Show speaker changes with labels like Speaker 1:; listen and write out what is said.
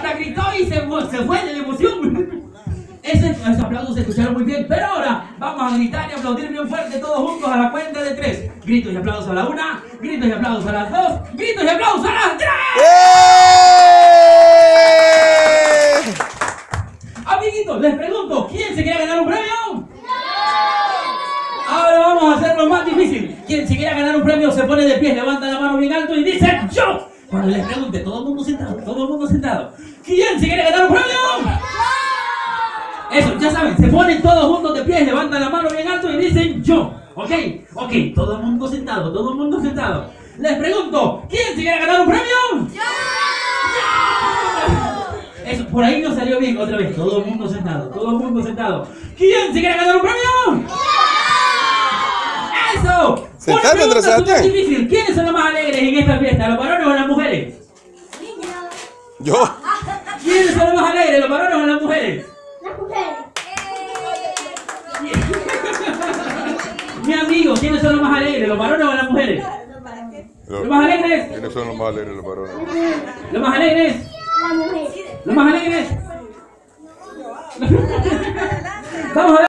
Speaker 1: hasta gritó y se fue de la emoción. Esos aplausos se escucharon muy bien, pero ahora vamos a gritar y aplaudir bien fuerte todos juntos a la cuenta de 3. Gritos y aplausos a la 1, gritos y aplausos a las 2, gritos y aplausos a las 3. Amiguitos, les pregunto, ¿quién se quiere ganar un premio? Ahora vamos a hacerlo más difícil. Quien se quiera ganar un premio se pone de pie, levanta la mano bien alto y dice ¡yo! Cuando les pregunte, todo el mundo sentado, todo el mundo sentado. ¿Quién se quiere ganar un premio? Eso, ya saben, se ponen todos juntos de pie, levantan la mano bien alto y dicen ¡yo! ¿Ok? Ok, todo el mundo sentado, todo el mundo sentado. Les pregunto, ¿quién se quiere ganar un premio? ¡yo! Eso, por ahí no salió bien, otra vez, todo el mundo sentado, todo el mundo sentado. ¿Quién se quiere ganar un premio? ¡Eso! Una pregunta súper difícil. ¿Quiénes son los más alegres en esta fiesta? ¿Los varones o las mujeres?
Speaker 2: Yo.
Speaker 1: ¿Quiénes son los más alegres? ¿Los varones o las mujeres?
Speaker 3: Las mujeres.
Speaker 1: Mi amigo, ¿quiénes son los más alegres? ¿Los varones o las mujeres? ¿Los más alegres?
Speaker 2: ¿Quiénes son los más alegres, los varones?
Speaker 1: ¿Los más alegres?
Speaker 3: Las mujeres.
Speaker 1: ¿Los más alegres? Vamos a ver.